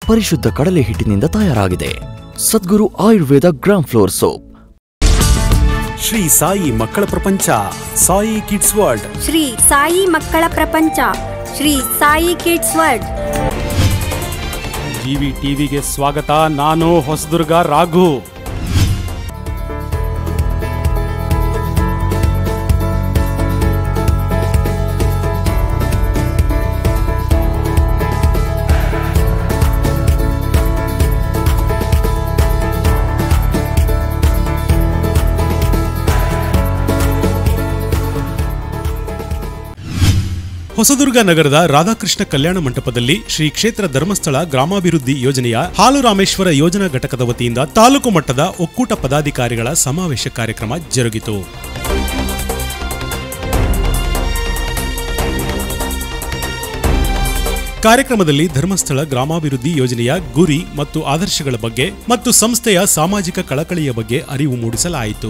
ಪರಿಶುದ್ಧ ಕಡಲೆ ಹಿಟ್ಟಿನಿಂದ ತಯಾರಾಗಿದೆ. Sadguru Ayurveda gram flour soap. Shri Sai ಮಕ್ಕಳ ಪ್ರಪಂಚ, ಸಾಯಿ ಕಿಡ್ಸ್ ವರ್ಲ್ಡ್. ಶ್ರೀ ಸಾಯಿ ಮಕ್ಕಳ ಪ್ರಪಂಚ, Shri Sai kids world. GV ಟಿವಿಗೆ ಸ್ವಾಗತ. ನಾನು ಹೊಸದುರ್ಗ ರಾಘು. ಹೊಸದುರ್ಗ ನಗರದ ರಾಧಾಕೃಷ್ಣ ಕಲ್ಯಾಣ ಮಂಟಪದಲ್ಲಿ ಶ್ರೀ ಕ್ಷೇತ್ರ ಧರ್ಮಸ್ಥಳ ಗ್ರಾಮಾಭಿವೃದ್ಧಿ ಯೋಜನೆಯ ಹಾಲುರಾಮೇಶ್ವರ ಯೋಜನಾ ಘಟಕದ ವತಿಯಿಂದ ತಾಲೂಕು ಮಟ್ಟದ ಒಕ್ಕೂಟ ಪದಾಧಿಕಾರಿಗಳ ಸಮಾವೇಶ ಕಾರ್ಯಕ್ರಮ ಜರುಗಿತು. ಕಾರ್ಯಕ್ರಮದಲ್ಲಿ ಧರ್ಮಸ್ಥಳ ಗ್ರಾಮಾಭಿವೃದ್ಧಿ ಯೋಜನೆಯ ಗುರಿ ಮತ್ತು ಆದರ್ಶಗಳ ಬಗ್ಗೆ ಮತ್ತು ಸಂಸ್ಥೆಯ ಸಾಮಾಜಿಕ ಕಳಕಳಿಯ ಬಗ್ಗೆ ಅರಿವು ಮೂಡಿಸಲಾಯಿತು.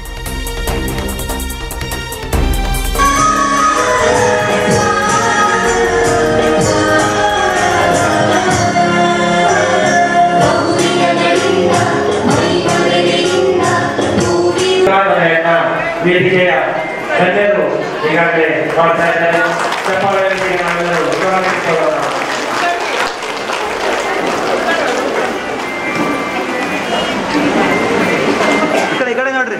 ವೇದಿಕೆಯ ಗಣ್ಯರು ಈಗಾಗಲೇ ಮಾಡ್ತಾ ಇದ್ದಾರೆ. ಚಪ್ಪಾಳೆಯೊಂದಿಗೆ ನಾವೆಲ್ಲರೂ ಸ್ವಾಗತಿಸೋಣ. ಈ ಕಡೆ ನೋಡ್ರಿ.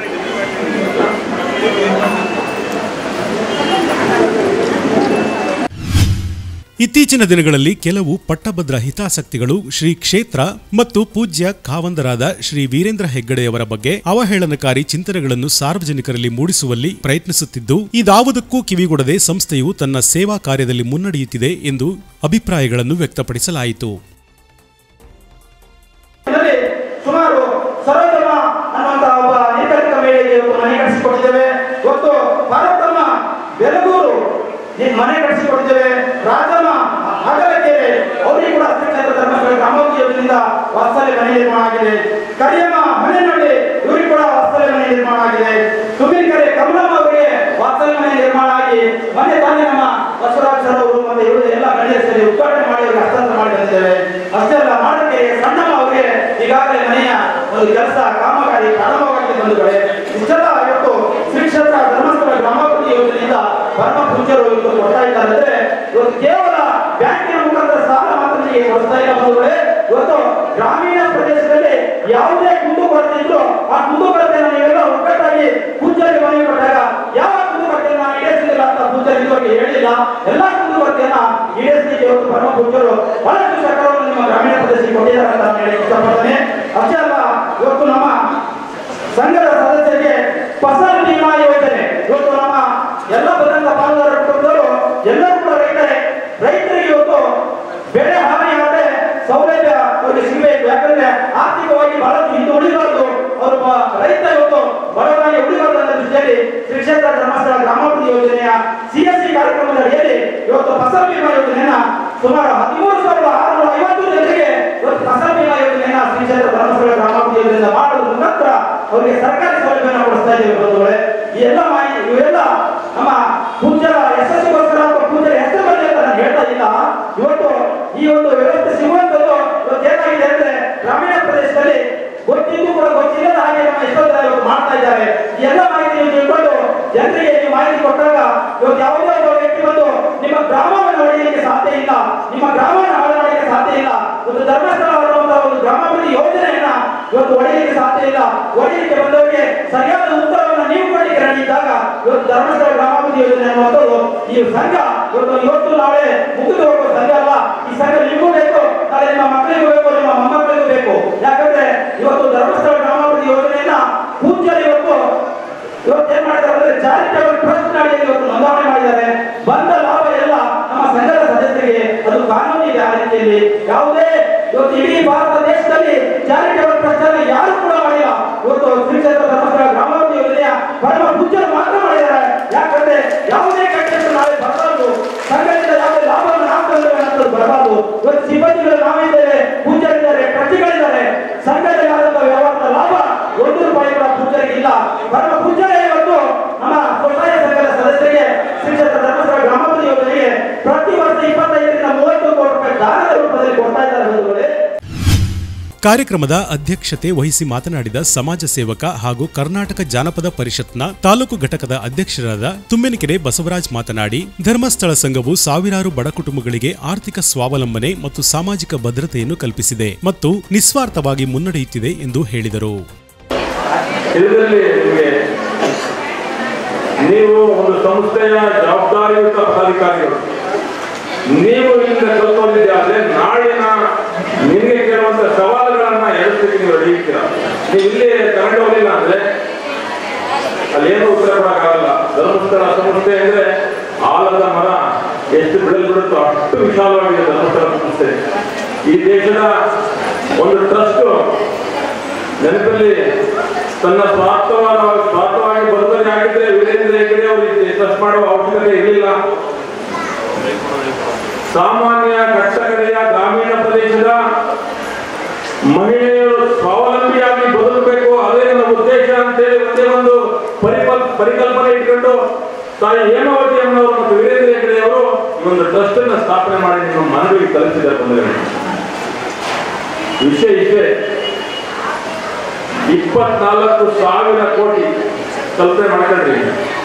ಇತ್ತೀಚಿನ ದಿನಗಳಲ್ಲಿ ಕೆಲವು ಪಟ್ಟಭದ್ರ ಹಿತಾಸಕ್ತಿಗಳು ಶ್ರೀ ಕ್ಷೇತ್ರ ಮತ್ತು ಪೂಜ್ಯ ಖಾವಂದರಾದ ಶ್ರೀ ವೀರೇಂದ್ರ ಹೆಗ್ಗಡೆಯವರ ಬಗ್ಗೆ ಅವಹೇಳನಕಾರಿ ಚಿಂತನೆಗಳನ್ನು ಸಾರ್ವಜನಿಕರಲ್ಲಿ ಮೂಡಿಸುವಲ್ಲಿ ಪ್ರಯತ್ನಿಸುತ್ತಿದ್ದು, ಇದಾವುದಕ್ಕೂ ಕಿವಿಗೊಡದೆ ಸಂಸ್ಥೆಯು ತನ್ನ ಸೇವಾ ಕಾರ್ಯದಲ್ಲಿ ಮುನ್ನಡೆಯುತ್ತಿದೆ ಎಂದು ಅಭಿಪ್ರಾಯಗಳನ್ನು ವ್ಯಕ್ತಪಡಿಸಲಾಯಿತು. ಸುಮಾರು ಸರೋಜಮ್ಮ ಅನ್ನುವಂತಹ ಒಬ್ಬ ನೇತೃತ್ವ ಮಹಿಳೆಗೆ ಮನೆ ಕಟ್ಟಿಸಿಕೊಟ್ಟಿದ್ದೇವೆ. ಇವತ್ತು ಭಾರತಮ್ಮ ಬೆಲಗೂರು ಮನೆ ಕಟ್ಟಿಸಿಕೊಟ್ಟಿದ್ದೇವೆ. ರಾಜಮ್ಮ ಅಗಲಕೆರೆ ಅವರಿಗೆ ಕೂಡ ಕ್ಷೇತ್ರ ಧರ್ಮಸ್ಥಳ ಗ್ರಾಮಾಭಿವೃದ್ಧಿ ಯೋಜನೆಯಿಂದ ವಾಸ್ತವ್ಯ ಮನೆ ನಿರ್ಮಾಣ ಆಗಿದೆ. ಕರಿಯಮ್ಮ ಮನೆಯಲ್ಲಿ ಇವರಿಗೆ ಕೂಡ ವಾಸ್ತವ್ಯ ಮನೆ ನಿರ್ಮಾಣ ಆಗಿದೆ. ಸುಮೀರ್ಕೆರೆ ಕಮಲಮ್ಮ ಅವರಿಗೆ ವಾಸ್ತವ್ಯ ಮನೆ ನಿರ್ಮಾಣ ಆಗಿ ಮನೆ ತಾನೇ ನಮ್ಮ ಬಸವರಾಜ ಸರ್ ಅವರು ಮತ್ತೆ ಇವರು ಎಲ್ಲ ಗಣ್ಯರು ಸೇರಿ ಉದ್ಘಾಟನೆ ಮಾಡಿ ಅವರಿಗೆ ಹಸ್ತಾಂತರ ಮಾಡಿ ಬಂದಿದ್ದೇವೆ. ಅಷ್ಟೇ ಅಲ್ಲ, ಮಾಡಕೆರೆ ಸಣ್ಣಮ್ಮ ಅವರಿಗೆ ಈಗಾಗಲೇ ಮನೆಯ ಒಂದು ಕೆಲಸ ಕಾಮಗಾರಿ ಪ್ರಾರಂಭವಾಗಿದೆ. ಬಂಧುಗಳೇ, ಇಷ್ಟೆಲ್ಲ ಇವತ್ತು ಶ್ರೀ ಕ್ಷೇತ್ರ ಧರ್ಮಸ್ಥಳ ಗ್ರಾಮಾಭಿವೃದ್ಧಿ ಯೋಜನೆಯಿಂದ ಪರಮ ಪೂಜ್ಯರು ಇವತ್ತು ಕೊಡ್ತಾ ಇದ್ದಾರೆ. ಅಂದ್ರೆ ಇವತ್ತು ಕೇವಲ ಬ್ಯಾಂಕಿನ ಮುಖಾಂತರ ಸಾಲ ಮಾತ್ರ ಕೊಡ್ತಾ ಇಲ್ಲ ಬಂಧುಗಳೇ. ಇವತ್ತು ಗ್ರಾಮೀಣ ಪ್ರದೇಶದಲ್ಲಿ ಯಾವುದೇ ಕುಂದುಕೊರತೆ ಇದ್ರು ಆ ಕುಂದುಕೊರತೆಯನ್ನು ನೀವೆಲ್ಲ ಒಗ್ಗಟ್ಟಾಗಿ ಪೂಜ್ಯರಿಗೆ ಮನವಿ ಕೊಟ್ಟಾಗ ಯಾವ ಕುಂದುಕೊರತೆಯನ್ನು ನಾನು ಈಡೇರಿಸಲಿಲ್ಲ ಅಂತ ಪೂಜ್ಯರು ಇದುವರೆಗೆ ಹೇಳಿಲ್ಲ. ಎಲ್ಲಾ ಕುಂದುಕೊರತೆಯನ್ನ ಈಡೇರಿಸಲಿಕ್ಕೆ ಇವತ್ತು ಪರಮ ಪೂಜ್ಯರು ಬಹಳಷ್ಟು ಸಹಕಾರವನ್ನು ನಿಮ್ಮ ಗ್ರಾಮೀಣ ಪ್ರದೇಶಕ್ಕೆ ಕೊಟ್ಟಿದ್ದಾರೆ ಅಂತ ನಾನು ಹೇಳಕ್ಕೆ ಇಷ್ಟಪಡ್ತೇನೆ. ಅಷ್ಟೇ ಅಲ್ಲ, ಇವತ್ತು ನಮ್ಮ ಸಂಘದ ಸದಸ್ಯರಿಗೆ ಫಸಲ್ ಬಿಮಾ ಯೋಜನೆ ಇವತ್ತು ನಮ್ಮ ಎಲ್ಲ ಬದಂತ ಪಾಲುದಾರ ಕುಟುಂಬದವರು ಎಲ್ಲರೂ ಕೂಡ ರೈತರಿಗೆ ಇವತ್ತು ಬೆಳೆ ಹಾನಿಯಾದರೆ ಸೌಲಭ್ಯ ಅವರಿಗೆ ಸಿಗಬೇಕು. ಯಾಕಂದ್ರೆ ಆರ್ಥಿಕವಾಗಿ ಬಹಳಷ್ಟು ಹಿಂದೆ ಉಳಿಬಾರದು, ಅವರು ರೈತ ಇವತ್ತು ಬಡವರಾಗಿ ಉಳಿಬಾರದು ಅನ್ನೋ ದೃಷ್ಟಿಯಲ್ಲಿ ಶ್ರೀ ಕ್ಷೇತ್ರ ಧರ್ಮಸ್ಥಳ ಗ್ರಾಮಾಭಿವೃದ್ಧಿ ಯೋಜನೆಯ CSC ಕಾರ್ಯಕ್ರಮದ ಅಡಿಯಲ್ಲಿ ಇವತ್ತು ಫಸಲ್ ಬಿಮಾ ಯೋಜನೆಯನ್ನ ಸುಮಾರು 13,650 ಜನರಿಗೆ ಇವತ್ತು ಫಸಲ್ ಬಿಮಾ ಯೋಜನೆಯನ್ನ ಶ್ರೀ ಕ್ಷೇತ್ರ ಧರ್ಮಸ್ಥಳ ಗ್ರಾಮಾಭಿವೃದ್ಧಿ ಯೋಜನೆಯಿಂದ ಮಾಡುವ ಮುಖಾಂತರ ಅವರಿಗೆ ಸರ್ಕಾರಿ ಸೌಲಭ್ಯವನ್ನು ಕೊಡಿಸ್ತಾ ಇದ್ದೇವೆ ಬಂಧುಗಳೇ. ಈ ಎಲ್ಲ ಮಾಹಿತಿ ಇವೆಲ್ಲ ನಮ್ಮ ಪೂಜ್ಯರ ಯಶಸ್ಸಿಗೋಸ್ಕರ ಅಥವಾ ಪೂಜ್ಯರ ಹೆಸರು ಬರಲಿ ಅಂತ ನಾನು ಹೇಳ್ತಾ ಇಲ್ಲ. ಇವತ್ತು ಈ ಒಂದು ವ್ಯವಸ್ಥೆ ಸಿಗುವಂಥದ್ದು ಇವತ್ತು ಏನಾಗಿದೆ ಅಂದ್ರೆ ಗ್ರಾಮೀಣ ಪ್ರದೇಶದಲ್ಲಿ ಗೊತ್ತಿದ್ದು ಕೂಡ ಗೊತ್ತಿಲ್ಲದ ಹಾಗೆ ನಮ್ಮ ಎಷ್ಟೊಂದು ಇವತ್ತು ಮಾಡ್ತಾ ಇದ್ದಾರೆ. ಈ ಎಲ್ಲ ಮಾಹಿತಿ ನೀವು ತಿಳ್ಕೊಂಡು ಜನರಿಗೆ ನೀವು ಮಾಹಿತಿ ಕೊಟ್ಟಾಗ ಇವತ್ತು ಯಾವುದೇ ಒಬ್ಬ ವ್ಯಕ್ತಿ ಬಂದು ನಿಮ್ಮ ಗ್ರಾಮವನ್ನು ಒಡೆಯಲಿಕ್ಕೆ ಸಾಧ್ಯ ಇಲ್ಲ, ನಿಮ್ಮ ಗ್ರಾಮವನ್ನು ಹಾಳು ಮಾಡಲಿಕ್ಕೆ ಸಾಧ್ಯ ಇಲ್ಲ. ಒಂದು ಧರ್ಮಸ್ಥಳ ಅನ್ನುವಂತಹ ಒಂದು ಗ್ರಾಮಾಭಿವೃದ್ಧಿ ಯೋಜನೆಯನ್ನ ಇವತ್ತು ಒಡೆಯಲಿಕ್ಕೆ ಸಾಧ್ಯ ಇಲ್ಲ. ಒಡೆಯಲಿಕ್ಕೆ ಬಂದವರಿಗೆ ಸರಿಯಾದ ಉತ್ತರವನ್ನು ನೀವು ಕೊಡಲಿಕ್ಕೆ ರೆಡಿ ಇದ್ದಾಗ ಇವತ್ತು ಧರ್ಮಸ್ಥಳ ಗ್ರಾಮಾಭಿವೃದ್ಧಿ ಯೋಜನೆ ಅನ್ನುವಂಥದ್ದು ಈ ಸಂಘ ಇವತ್ತು ನಾಳೆ ಮುಗಿದು ಹೋಗುವ ಸಂಘ ಅಲ್ಲ. ಈ ಸಂಘ ನಿಮಗೂ ಬೇಕು, ನಾಳೆ ನಿಮ್ಮ ಮಕ್ಕಳಿಗೂ ಬೇಕು, ನಿಮ್ಮ ಮೊಮ್ಮಕ್ಕಳಿಗೂ ಬೇಕು. ಯಾಕಂದ್ರೆ ಇವತ್ತು ಧರ್ಮಸ್ಥಳ ಗ್ರಾಮಾಭಿವೃದ್ಧಿ ಯೋಜನೆಯನ್ನ ಪೂಜ್ಯರು ಇವತ್ತು ಏನ್ ಮಾಡಿದ್ದಾರೆ ಅಂದ್ರೆ ಚಾರಿಟೇಬಲ್ ಟ್ರಸ್ಟ್ ಅಡಿಯಲ್ಲಿ ಇವತ್ತು ನೋಂದಣಿ ಮಾಡಿದ್ದಾರೆ. ಬಂದ ಲಾಭ ಎಲ್ಲ ನಮ್ಮ ಸಂಘದ ಸದಸ್ಯರಿಗೆ ಅದು ಕಾನೂನಿಗೆ ಆ ರೀತಿಯಲ್ಲಿ ಯಾವುದೇ ಇವತ್ತು ಇಡೀ ಭಾರತ ದೇಶದಲ್ಲಿ ಚಾರಿಟೇಬಲ್ ಟ್ರಸ್ಟ್ ಅನ್ನು ಯಾರು ಕೂಡ ಮಾಡಿಲ್ಲ. ಇವತ್ತು ಶ್ರೀ ಕ್ಷೇತ್ರ ಧರ್ಮಸ್ಥಳ ಗ್ರಾಮಾಭಿವೃದ್ಧಿ ಯೋಜನೆಯ ಪರಮ ಪೂಜ್ಯರು ಮಾತ್ರ ಮಾಡಿದ್ದಾರೆ. ಯಾಕಂದ್ರೆ ಯಾವುದೇ ಕಟ್ಟೆಯನ್ನು ನಾವೇ ಬರಬಾರದು, ಸಂಘದಿಂದ ಯಾವುದೇ ಲಾಭವನ್ನು ನಾವು ತಂದ್ರೆ ಅನ್ನೋದು ಬರಬಾರದು. ಇವತ್ತು ಸಿಬ್ಬಂದಿಗಳು ನಾವಿದ್ದೇವೆ, ಪೂಜ್ಯರಿದ್ದಾರೆ, ಟ್ರಸ್ಟಿಗಳಿದ್ದಾರೆ. ಸಂಘದಲ್ಲಿ ಆದಂತಹ ವ್ಯವಹಾರದ ಲಾಭ ₹1 ಕೂಡ ಪೂಜ್ಯರಿಗೆ ಇಲ್ಲ. ಪರಮ ಪೂಜ್ಯರೇ ಇವತ್ತು ನಮ್ಮ ಸ್ವಸಹಾಯ ಸಂಘದ ಸದಸ್ಯರಿಗೆ ಶ್ರೀ ಕ್ಷೇತ್ರ ಧರ್ಮಸ್ಥಳ ಗ್ರಾಮಾಭಿವೃದ್ಧಿ ಯೋಜನೆಗೆ ಪ್ರತಿ ವರ್ಷ 25 ರಿಂದ 30 ಕೋಟಿ ರೂಪಾಯಿ ದಾನದ ರೂಪದಲ್ಲಿ ಕೊಡ್ತಾ ಇದ್ದಾರೆ. ಕಾರ್ಯಕ್ರಮದ ಅಧ್ಯಕ್ಷತೆ ವಹಿಸಿ ಮಾತನಾಡಿದ ಸಮಾಜ ಸೇವಕ ಹಾಗೂ ಕರ್ನಾಟಕ ಜಾನಪದ ಪರಿಷತ್ನ ತಾಲೂಕು ಘಟಕದ ಅಧ್ಯಕ್ಷರಾದ ತುಮ್ಮೆನಕೆರೆ ಬಸವರಾಜ್ ಮಾತನಾಡಿ, ಧರ್ಮಸ್ಥಳ ಸಂಘವು ಸಾವಿರಾರು ಬಡ ಕುಟುಂಬಗಳಿಗೆ ಆರ್ಥಿಕ ಸ್ವಾವಲಂಬನೆ ಮತ್ತು ಸಾಮಾಜಿಕ ಭದ್ರತೆಯನ್ನು ಕಲ್ಪಿಸಿದೆ ಮತ್ತು ನಿಸ್ವಾರ್ಥವಾಗಿ ಮುನ್ನಡೆಯುತ್ತಿದೆ ಎಂದು ಹೇಳಿದರು. ನೀವು ಒಂದು ಸಂಸ್ಥೆಯ ಜವಾಬ್ದಾರಿಯುತ ಪದಾಧಿಕಾರಿಗಳು, ನೀವು ಈಗ ಕಲ್ತ್ಕೊಂಡಿದ್ದಾದ್ರೆ ನಾಳಿನ ನಿಮಗೆ ಕೇಳುವಂತ ಸವಾಲುಗಳನ್ನ ಎದುರಿಸಲಿಕ್ಕೆ ನೀವು ರೆಡಿ ಇರ್ತೀರ. ನೀವು ಇಲ್ಲಿ ತಗೊಂಡು ಹೋಗಲಿಲ್ಲ ಅಂದ್ರೆ ಅಲ್ಲೇನು ಉತ್ತರ ಕೊಡಕ್ಕಾಗಲ್ಲ. ಧರ್ಮಸ್ಥಳ ಸಂಸ್ಥೆ ಅಂದ್ರೆ ಆಲದ ಮರ ಎಷ್ಟು ಬಿಡಲು ಬಿಡುತ್ತೋ ಅಷ್ಟು ವಿಶಾಲವಾಗಿದೆ ಧರ್ಮಸ್ಥಳ ಸಂಸ್ಥೆ. ಈ ದೇಶದ ಒಂದು ಟ್ರಸ್ಟ್ ನೆನಪಲ್ಲಿ ತನ್ನ ಸ್ವಾರ್ಥವಾಗಿ ಬದುಕನೆ ಆಗಿದ್ರೆ ವೀರೇಂದ್ರ ಹೆಗ್ಗಡೆ ಅವರಿಗೆ ಟ್ರಸ್ಟ್ ಮಾಡುವ ಅವಶ್ಯಕತೆ ಇರಲಿಲ್ಲ. ಸಾಮಾನ್ಯ ಕಟ್ಟಕಡೆಯ ಗ್ರಾಮೀಣ ಪ್ರದೇಶದ ಮಹಿಳೆಯರು ಸ್ವಾವಲಂಬಿಯಾಗಿ ಬದುಕಬೇಕು, ಅದೇ ನನ್ನ ಉದ್ದೇಶ ಅಂತೇಳಿ ಒಂದೇ ಒಂದು ಪರಿಕಲ್ಪನೆ ಇಟ್ಕೊಂಡು ತಾಯಿ ಹೇಮಾವತಿ ಅಮ್ಮನವರು ಮತ್ತು ವೀರೇಂದ್ರ ಹೆಗ್ಗಡೆ ಅವರು ಈ ಒಂದು ಟ್ರಸ್ಟ್ ಅನ್ನ ಸ್ಥಾಪನೆ ಮಾಡಿ ನಿಮ್ಮ ಮನವಿಗೆ ತಲುಪಿಸಿದ್ದಾರೆ. ಬಂದರೆ ವಿಷಯ ಇಷ್ಟೇ, 24,000 ಕೋಟಿ ಕಲ್ಪನೆ ಮಾಡ್ಕೊಂಡ್ರಿ.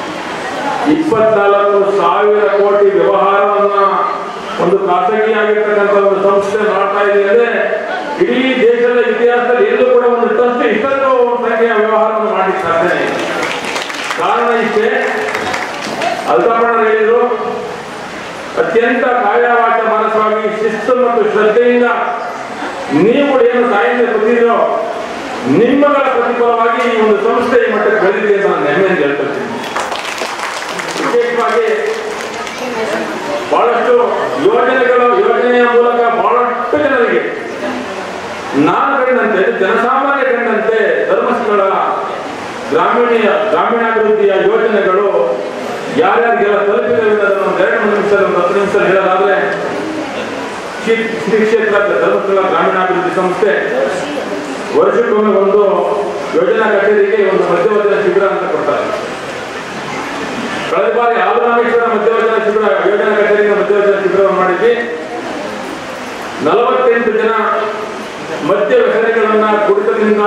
24,000 ಕೋಟಿ ವ್ಯವಹಾರವನ್ನ ಒಂದು ಖಾಸಗಿಯಾಗಿರ್ತಕ್ಕಂಥ ಒಂದು ಸಂಸ್ಥೆ ಮಾಡ್ತಾ ಇದೆ ಅಂದ್ರೆ ಇಡೀ ದೇಶದ ಇತಿಹಾಸದಲ್ಲಿ ಎಲ್ಲೂ ಕೂಡ ಒಂದು ಟ್ರಸ್ಟ್ ಇಷ್ಟೊಂದು ಸಂಖ್ಯೆಯ ವ್ಯವಹಾರವನ್ನು ಮಾಡಲಿಕ್ಕೆ ಸಾಧ್ಯ ಇದೆ. ಕಾರಣ ಇಷ್ಟೇ, ಅಲ್ತಪ್ಪಣ್ಣ ಹೇಳಿದ್ರು, ಅತ್ಯಂತ ಕಾಯವಾಚ ಮನಸ್ಸಾಗಿ ಶಿಸ್ತು ಮತ್ತು ಶ್ರದ್ಧೆಯಿಂದ ನೀವು ಏನು ತಾಯಿಯಿಂದ ಬಂದಿರೋ ನಿಮ್ಮಗಳ ಪ್ರತಿಫಲವಾಗಿ ಈ ಒಂದು ಸಂಸ್ಥೆ ಈ ಮಟ್ಟಕ್ಕೆ ಬೆಳೆದಿದೆ ಅಂತ ನಾನು ಹೆಮ್ಮೆಯಿಂದ ಹೇಳ್ತೀನಿ. ವಿಶೇಷವಾಗಿ ಬಹಳಷ್ಟು ಯೋಜನೆಯ ಮೂಲಕ ಬಹಳಷ್ಟು ಜನರಿಗೆ ನಾನು ಕಂಡಂತೆ, ಜನಸಾಮಾನ್ಯ ಕಂಡಂತೆ ಧರ್ಮಸ್ಥಳ ಗ್ರಾಮೀಣಾಭಿವೃದ್ಧಿಯ ಯೋಜನೆಗಳು ಯಾರ್ಯಾರಿಗೆಲ್ಲ ತಲುಪಿದೆ ಅನ್ನೋದನ್ನು ಒಂದು 2 ನಿಮಿಷ 10 ನಿಮಿಷ ಹೇಳೋದಾದ್ರೆ, ಶ್ರೀ ಕ್ಷೇತ್ರ ಧರ್ಮಸ್ಥಳ ಗ್ರಾಮೀಣಾಭಿವೃದ್ಧಿ ಸಂಸ್ಥೆ ವರ್ಷಕ್ಕೊಮ್ಮೆ ಒಂದು ಯೋಜನಾ ಕಚೇರಿಗೆ ಒಂದು ಮಧ್ಯವರ್ಜನ ಶಿಬಿರ ಅಂತ ಕೊಡ್ತಾರೆ. ಕಳೆದ ಬಾರಿ ಆಲರಾಮೇಶ್ವರ ಮಧ್ಯವರ್ಜನ ಶಿಬಿರ ಯೋಜನಾ ಕಚೇರಿಯಿಂದ ಮಧ್ಯವರ್ಜನ ಶಿಬಿರವನ್ನು ಮಾಡಿದ್ವಿ. 48 ಜನ ಮದ್ಯ ವ್ಯಸನಿಗಳನ್ನ ಕುಡಿತದಿಂದ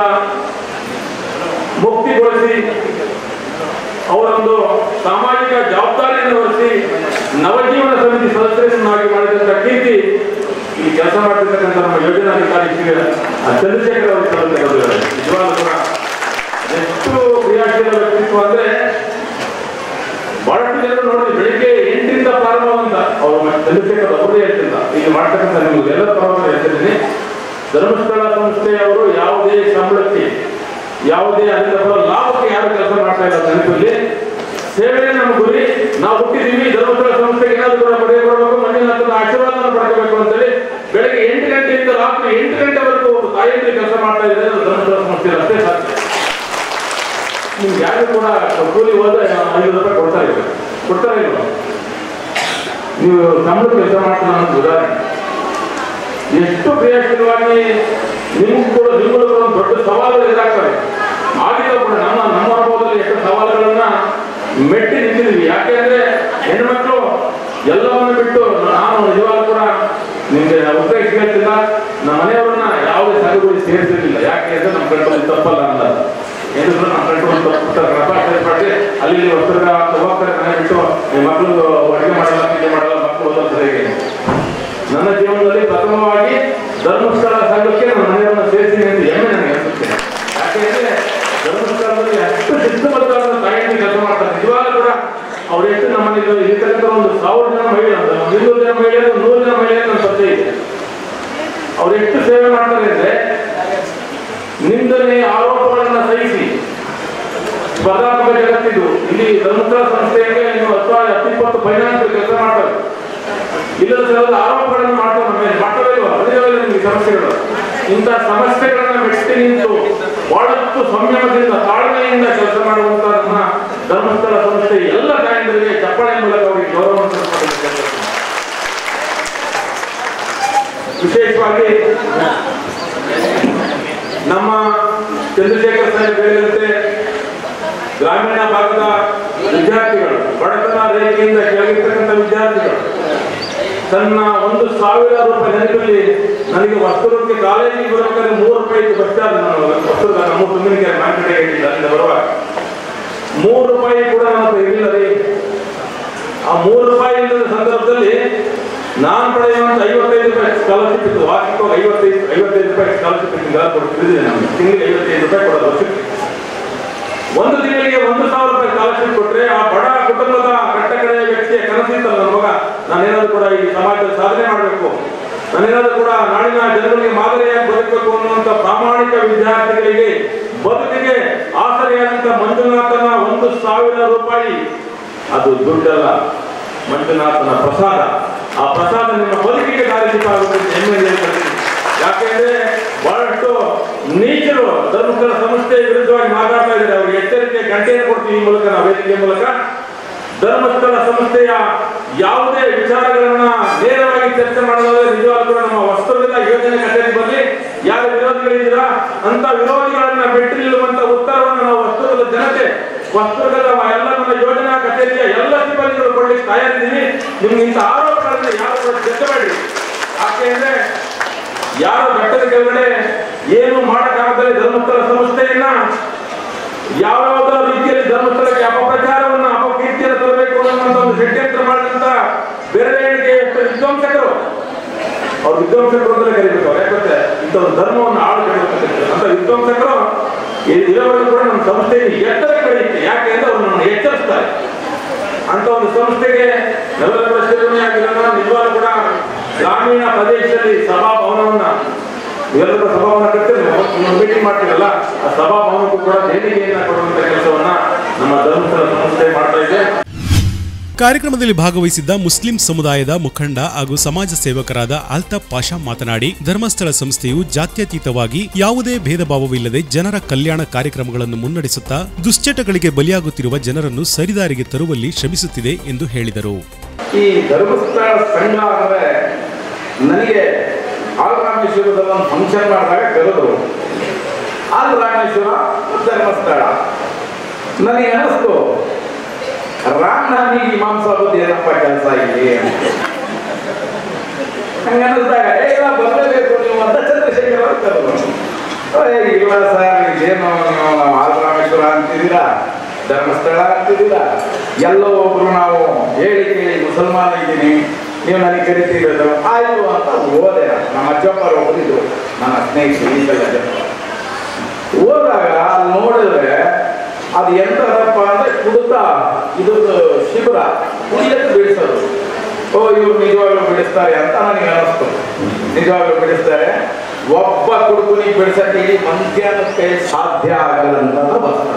ಮುಕ್ತಿಗೊಳಿಸಿ ಅವರೊಂದು ಸಾಮಾಜಿಕ ಜವಾಬ್ದಾರಿಯನ್ನು ವಹಿಸಿ ನವಜೀವನ ಸಮಿತಿ ಸದಸ್ಯರನ್ನಾಗಿ ಮಾಡಿದಂತ ಕೀರ್ತಿ ಈ ಕೆಲಸ ಮಾಡ್ತಿರ್ತಕ್ಕಂಥ ನಮ್ಮ ಯೋಜನಾಧಿಕಾರಿ ಚಂದ್ರಶೇಖರ್ ಅವರು ಸಲ್ಲಿಸಿದ್ದಾರೆ. ನಿಜವಾಗ್ಲೂ ಕೂಡ ಎಷ್ಟು ಕ್ರಿಯಾಶೀಲ ವ್ಯಕ್ತಿತ್ವ ಅಂದ್ರೆ ಬಹಳಷ್ಟು ಜನರು ನೋಡಿ, ಬೆಳಿಗ್ಗೆ 8ರಿಂದ ಪ್ರಾರಂಭವಂತ ಅವರು ಚಂದ್ರಶೇಖರ್ ಅವರೇ ಹೇಳ್ತಿಲ್ಲ. ಈಗ ಮಾಡ್ತಕ್ಕಂಥ ನಿಮ್ಗೆ ಎಲ್ಲ ಪರವಾಗಿ ಹೇಳ್ತಿದ್ದೀನಿ, ಧರ್ಮಸ್ಥಳ ಸಂಸ್ಥೆಯವರು ಯಾವುದೇ ಸಂಬಳಕ್ಕೆ, ಯಾವುದೇ ಅದರಿಂದ ಬರೋ ಲಾಭಕ್ಕೆ ಯಾರು ಕೆಲಸ ಮಾಡ್ತಾ ಇಲ್ಲ. ನೆನಪಲ್ಲಿ ಸೇವೆ ನಮ್ಮ ಗುರಿ. ನಾವು ಹುಟ್ಟಿದೀವಿ, ಧರ್ಮಸ್ಥಳ ಸಂಸ್ಥೆಗೆ ಏನಾದ್ರು ಕೂಡ ಪಡೆಯಬೇಕು, ಮಂಜುನಾಥನ ಆಶೀರ್ವಾದವನ್ನು ಪಡೆಯಬೇಕು ಅಂತೇಳಿ ಬೆಳಗ್ಗೆ 8 ಗಂಟೆಯಿಂದ ರಾತ್ರಿ 8 ಗಂಟೆವರೆಗೂ ತಾಯಿಯಲ್ಲಿ ಕೆಲಸ ಮಾಡ್ತಾ ಇದ್ದಾರೆ ಧರ್ಮಸ್ಥಳ ಸಂಸ್ಥೆ. ಅಷ್ಟೇ ಸಾಧ್ಯ. ನಿಮ್ಗೆ ಯಾರು ಕೂಡ ಕೂಲಿ ಹೋದ್ರೆ 5 ರೂಪಾಯಿ ಕೊಡ್ತಾರೆ ಇಲ್ಲ. ನೀವು ಸಂಬಳ ಕೆಲಸ ಮಾಡ್ತೀರ ಅನ್ನೋದು ಉದಾಹರಣೆ. ಎಷ್ಟು ಕ್ರಿಯಾಶೀಲವಾಗಿ ನಿಮಗೂ ಕೂಡ ಒಂದು ದೊಡ್ಡ ಸವಾಲುಗಳು ಎದುರಾಗ್ತವೆ. ಆಗಿಲ್ಲ ಕೂಡ ನಮ್ಮ ಅನುಭವದಲ್ಲಿ ಎಷ್ಟು ಸವಾಲುಗಳನ್ನ ಮೆಟ್ಟಿ ನಿಂತಿದ್ದೀವಿ. ಯಾಕೆಂದ್ರೆ ಹೆಣ್ಮಕ್ಳು ಎಲ್ಲವನ್ನು ಬಿಟ್ಟು, ನಾನು ನಿಜವಾಗ್ಲೂ ಕೂಡ ನಿಮ್ಗೆ ಉತ್ತರ ಸಿಗತ್ತಿಲ್ಲ, ನಮ್ಮ ಮನೆಯವ್ರನ್ನ ಯಾವುದೇ ಸಂಘಗಳಿಗೆ ಸೇರಿಸಿರ್ಲಿಲ್ಲ. ಯಾಕೆ ಅಂದ್ರೆ ನಮ್ಮ ಕಂಟ್ರೋಲ್ ತಪ್ಪಲ್ಲ ಅನ್ನಲ್ಲ. ಏನಿದ್ರು ನಮ್ಮ ಕಂಟ್ರೋಲ್ ತಪ್ಪು ಅಲ್ಲಿ ವಸ್ತ್ರ ಹೋಗ್ತಾರೆ, ಮನೆ ಬಿಟ್ಟು ಮಕ್ಕಳು ಅಡುಗೆ ಮಾಡಲ್ಲ, ತಿಂಡಿ ಮಾಡಲ್ಲ, ಮಕ್ಕಳು ಓದೋದು ಸರಿಯಾಗಿ. ನನ್ನ ಜೀವನದಲ್ಲಿ ಪ್ರಥಮವಾಗಿ ಧರ್ಮಸ್ಥಳ ಸಂಘಕ್ಕೆ ನನ್ನ ಮನೆಯವ್ರನ್ನ ಸೇರಿಸಿದೆ ಅಂತ ಹೆಮ್ಮೆ ನನಗೆ ಅನಿಸುತ್ತೇನೆ. ಯಾಕೆಂದ್ರೆ ಧರ್ಮಸ್ಥಳದಲ್ಲಿ ಅಷ್ಟು ಶಿಸ್ತುಬದ್ಧವಾದ ತಾಯಿಯನ್ನು ಕೆಲಸ ಮಾಡ್ತಾರೆ. ನಿಜವಾಗ್ಲೂ ಕೂಡ ಅವ್ರು ಎಷ್ಟು ನಮ್ಮಲ್ಲಿ ಇರ್ತಕ್ಕಂಥ ಒಂದು 1000 ಜನ ಮಹಿಳೆ, 200 ಜನ ಮಹಿಳೆಯರು, 100 ಜನ ಮಹಿಳೆಯರು ನನ್ನ ಪರಿಚಯ ಇದೆ. ಅವ್ರು ಎಷ್ಟು ಸೇವೆ ಮಾಡ್ತಾರೆ ಅಂದ್ರೆ ನಿಂದನೆ ಆರೋಪಗಳನ್ನ ಸಹಿಸಿ ಸ್ಪರ್ಧಾತ್ಮಕ ಜಗತ್ತಿದ್ದು ಇಲ್ಲಿ ಧರ್ಮಸ್ಥಳ ಸಂಸ್ಥೆಗೆ ಇನ್ನು 10-20 ಫೈನಾನ್ಸ್ ಕೆಲಸ ಮಾಡ್ತಾರೆ. ಇಲ್ಲದ ಸಲದ ಆರೋಪಗಳನ್ನು ಮಾಡ್ತಾರೆ. ನಮ್ಮ ಮೇಲೆ ಮಟ್ಟವಿಲ್ವ ಹೃದಯದಲ್ಲಿ ನಿಮಗೆ ಸಮಸ್ಯೆಗಳು. ಇಂಥ ಸಮಸ್ಯೆಗಳನ್ನ ಮೆಟ್ಟಿ ನಿಂತು ಬಹಳಷ್ಟು ಸಂಯಮದಿಂದ ತಾಳ್ಮೆಯಿಂದ ಕೆಲಸ ಮಾಡುವಂತ ನಮ್ಮ ಧರ್ಮಸ್ಥಳ ಸಂಸ್ಥೆ ಎಲ್ಲ ತಾಯಂದರಿಗೆ ಚಪ್ಪಾಳೆ ಮೂಲಕ ಅವರಿಗೆ ಗೌರವವನ್ನು ತಲುಪಿಸಬೇಕು. ವಿಶೇಷವಾಗಿ ನಮ್ಮ ಚಂದ್ರಶೇಖರ್ ಸಾಹೇಬ್ ಹೇಳಿದಂತೆ ಗ್ರಾಮೀಣ ಭಾಗದ ವಿದ್ಯಾರ್ಥಿಗಳು, ಬಡತನ ರೇಖೆಯಿಂದ ಕೆಳಗಿರ್ತಕ್ಕಂಥ ವಿದ್ಯಾರ್ಥಿಗಳು ತನ್ನ 1,000 ರೂಪಾಯಿ ನೆನಪಲ್ಲಿ ನನಗೆ ವಸ್ತುಕ್ಕೆ ಕಾಲೇಜಿಗೆ ಬರಬೇಕಾದ್ರೆ 3 ರೂಪಾಯಿ ಬಸ್ ಚಾರ್ಜ್ ವಸ್ತು ನಮ್ಮ ತುಂಬಿನಕೆರೆ ಮಾರ್ಕೆಟ್ಗೆ ಹೇಳಿಲ್ಲ ಅಲ್ಲಿಂದ ಬರುವಾಗ 3 ರೂಪಾಯಿ ಕೂಡ ನನ್ನ ಇರಲಿಲ್ಲ ರೀ. ಆ 3 ರೂಪಾಯಿ ಇಲ್ಲದ ಸಂದರ್ಭದಲ್ಲಿ ನಾನು ಪಡೆಯುವಂತ 55 ರೂಪಾಯಿ ಸ್ಕಾಲರ್ಶಿಪ್ ಇತ್ತು. ವಾರ್ಷಿಕ 55 ರೂಪಾಯಿ ಸ್ಕಾಲರ್ಶಿಪ್ ತಿಳಿದಿದೆ ನಮಗೆ. ತಿಂಗಳಿಗೆ 55 ರೂಪಾಯಿ ಕೊಡೋದು ವರ್ಷಕ್ಕೆ. ಒಂದು ತಿಂಗಳಿಗೆ 1,000 ರೂಪಾಯಿ ಸ್ಕಾಲರ್ಶಿಪ್ ಕೊಟ್ಟರೆ ಆ ಬಡ ಕುಟುಂಬದ ಕಟ್ಟಕಡೆಯ ವ್ಯಕ್ತಿಯ ಕನಸಿತ್ತಲ್ಲ ನನ್ನ ಮಗ, ನಾನೇನಾದ್ರೂ ಕೂಡ ಈ ಸಮಾಜದಲ್ಲಿ ಸಾಧನೆ ಮಾಡಬೇಕು, ನಾನೇನಾದ್ರೂ ಕೂಡ ನಾಡಿನ ಜನರಿಗೆ ಮಾದರಿಯಾಗಿ ಬದುಕಬೇಕು ಅನ್ನುವಂಥ ಪ್ರಾಮಾಣಿಕ ವಿದ್ಯಾರ್ಥಿಗಳಿಗೆ ಬದುಕಿಗೆ ಆಸರೆಯಾದಂಥ ಮಂಜುನಾಥನ 1,000 ರೂಪಾಯಿ ಅದು ದುಡ್ಡಲ್ಲ, ಮಂಜುನಾಥನ ಪ್ರಸಾದ. ಆ ಪ್ರಸಾದ ನಿಮ್ಮ ಬದುಕಿಗೆ ದಾರಿದೀಪ ಆಗುತ್ತೆ ಅಂತ ಹೆಮ್ಮೆ ಹೇಳ್ತೀನಿ. ಯಾಕೆಂದ್ರೆ ಬಹಳಷ್ಟು ನೀಚರು ಧರ್ಮಸ್ಥಳ ಸಂಸ್ಥೆಯ ವಿರುದ್ಧವಾಗಿ ಮಾತಾಡ್ತಾ ಇದ್ದಾರೆ. ಅವ್ರಿಗೆ ಎಚ್ಚರಿಕೆ ಗಂಟೆಯನ್ನು ಕೊಡ್ತೀವಿ ಈ ಮೂಲಕ, ನಾವು ವೇದಿಕೆ ಮೂಲಕ. ಧರ್ಮಸ್ಥಳ ಸಂಸ್ಥೆಯ ಯಾವುದೇ ವಿಚಾರಗಳನ್ನ ನೇರವಾಗಿ ಚರ್ಚೆ ಮಾಡೋದಾದ್ರೆ ನಿಜವಾಗ್ಲೂ ಕೂಡ ನಮ್ಮ ವಸ್ತ್ರದಿಂದ ಯೋಜನೆ ಕಚೇರಿ ಬರಲಿ, ಯಾರು ವಿರೋಧಿಗಳಿದ್ದೀರಾ ಅಂತ ವಿರೋಧಿಗಳನ್ನ ಬಿಟ್ಟು ನಿಲ್ಲುವಂತ ಉತ್ತರವನ್ನು ನಾವು ವಸ್ತುರ್ಗದ ಜನತೆ, ವಸ್ತುರ್ಗದ ಎಲ್ಲ ನಮ್ಮ ಯೋಜನಾ ಕಚೇರಿಯ ಎಲ್ಲ ಸಿಬ್ಬಂದಿಗಳು ಕೊಡ್ಲಿಕ್ಕೆ ತಯಾರಿದ್ದೀವಿ. ನಿಮ್ಗೆ ಇಂಥ ಆರೋಪಗಳನ್ನ ಯಾರು ಕೂಡ ಜೊತೆಬೇಡಿ. ಯಾಕೆಂದ್ರೆ ಯಾರು ಬೆಟ್ಟದ ಕೆಳಗಡೆ ಏನು ಮಾಡಕ್ಕಾಗದಲ್ಲಿ ಧರ್ಮಸ್ಥಳ ಸಂಸ್ಥೆಯನ್ನ ಯಾವ್ಯಾವ ರೀತಿಯಲ್ಲಿ ಧರ್ಮಸ್ಥಳಕ್ಕೆ ಅಪಪ್ರಚಾರವನ್ನ ಅಪಕೀರ್ತಿಯನ್ನು ತರಬೇಕು ಅನ್ನುವಂತ ಒಂದು ಷಡ್ಯಂತ್ರ ಮಾಡಿದಂತ ಬೇರೆ ವಿದ್ವಾಂಸಕರು, ಅವ್ರು ವಿದ್ವಾಂಸಕರು ಅಂತಲೇ ಕರೀಬೇಕು. ಅವ್ರು ಯಾಕೆ ಇಂಥ ಒಂದು ಧರ್ಮವನ್ನು ಆಳ್ಬೇಕು ಅಂತ ವಿದ್ವಾಂಸಕರು ಇರೋವರೆಗೂ ಕೂಡ ನಮ್ಮ ಸಂಸ್ಥೆಯನ್ನು ಎತ್ತರ ಕಳೆಯುತ್ತೆ. ಯಾಕೆ ಅಂದ್ರೆ ಅವ್ರು ನಮ್ಮನ್ನು ಎಚ್ಚರಿಸ್ತಾರೆ. ಅಂತ ಒಂದು ಸಂಸ್ಥೆಗೆ ಎಲ್ಲರ ಕೂಡ ಸೇರ್ಪಡೆಯಾಗಿರೋಣ. ನಿಜವಾಗ್ಲೂ ಕೂಡ ಗ್ರಾಮೀಣ ಪ್ರದೇಶದಲ್ಲಿ ಸಭಾಭವನವನ್ನ ಇವೆಲ್ಲರೂ ಸಭಾಭವನ ಕಟ್ಟಿದ್ರೆ ಮೀಟಿಂಗ್ ಮಾಡ್ತೀರಲ್ಲ, ಆ ಸಭಾಭವನಕ್ಕೂ ಕೂಡ ದೇಣಿಗೆಯನ್ನ ಕೊಡುವಂತ ಕೆಲಸವನ್ನ ನಮ್ಮ ಧರ್ಮಸ್ಥಳ ಸಂಸ್ಥೆ ಮಾಡ್ತಾ ಇದೆ. ಕಾರ್ಯಕ್ರಮದಲ್ಲಿ ಭಾಗವಹಿಸಿದ್ದ ಮುಸ್ಲಿಂ ಸಮುದಾಯದ ಮುಖಂಡ ಹಾಗೂ ಸಮಾಜ ಸೇವಕರಾದ ಅಲ್ತಾಫ್ ಪಾಷಾ ಮಾತನಾಡಿ, ಧರ್ಮಸ್ಥಳ ಸಂಸ್ಥೆಯು ಜಾತ್ಯತೀತವಾಗಿ ಯಾವುದೇ ಭೇದ ಭಾವವಿಲ್ಲದೆ ಜನರ ಕಲ್ಯಾಣ ಕಾರ್ಯಕ್ರಮಗಳನ್ನು ಮುನ್ನಡೆಸುತ್ತಾ ದುಶ್ಚಟಗಳಿಗೆ ಬಲಿಯಾಗುತ್ತಿರುವ ಜನರನ್ನು ಸರಿದಾರಿಗೆ ತರುವಲ್ಲಿ ಶ್ರಮಿಸುತ್ತಿದೆ ಎಂದು ಹೇಳಿದರು. ಈ ಧರ್ಮಸ್ಥಳ ಸಂಘ ಅಂದ್ರೆ ನನಗೆ ಆಲ್ರಾಮೇಶ್ವರದಲ್ಲಿ ಒಂದು ಫಂಕ್ಷನ್ ಮಾಡಿದಾಗ ಕರೆದ್ರು. ಆಲ್ರಾಮೇಶ್ವರ ಧರ್ಮಸ್ಥಳ ನನಗೆ ಅನಿಸ್ತು, ರಾಮನಾಥಿಗೆ ಇಮಾಮ್ ಸಾಬದ್ ಏನಪ್ಪ ಕೆಲಸ ಇಲ್ಲಿ ಹಂಗನ್ನಿಸ್ದಾಗ ಎಲ್ಲ ಬರಲೇಬೇಕು ನೀವು ಅಂತ ಚಂದ್ರಶೇಖರ್ ಅವರು ಕರೆದ್ರು. ಇಲ್ಲ ಸರ್, ಇದೇನು ನೀವು ಆಲ್ರಾಮೇಶ್ವರ ಅಂತಿದ್ದೀರಾ, ಧರ್ಮಸ್ಥಳ ಅಂತಿದ್ದೀರಾ, ಎಲ್ಲೋ ಒಬ್ರು ನಾವು ಹೇಳಿ ಕೇಳಿ ಮುಸಲ್ಮಾನ ಇದ್ದೀನಿ, ನೀವು ನನಗೆ ಕರಿತಿರೋದು ಆಯ್ತು ಅಂತ ಹೋದೆ. ನಮ್ಮ ಅಜ್ಜಪ್ಪರು ಒಬ್ಬರಿದ್ರು, ನನ್ನ ಸ್ನೇಹಿತರು ಈ ಅಜ್ಜಪ್ಪ. ಹೋದಾಗ ಅಲ್ಲಿ ನೋಡಿದ್ರೆ ಅದು ಎಂತದಪ್ಪ ಅಂದ್ರೆ ಕುಡಿತ ಇದ್ರದ್ದು ಶಿಬಿರ, ಕುಡಿಯಕ್ಕೆ ಬಿಡಿಸೋದು. ಇವ್ರು ನಿಜವಾಗ್ಲೂ ಬಿಡಿಸ್ತಾರೆ ಅಂತ ನನಗೆ ಅನಿಸ್ತು. ನಿಜವಾಗ್ಲೂ ಬಿಡಿಸ್ತಾರೆ. ಒಬ್ಬ ಕುಡುಕನಿಗೆ ಬಿಡಿಸಕ್ಕೆ ಇಡೀ ಮಧ್ಯಾಹ್ನಕ್ಕೆ ಸಾಧ್ಯ ಆಗಲ್ಲ ಅಂತ ಬರ್ತಾರೆ.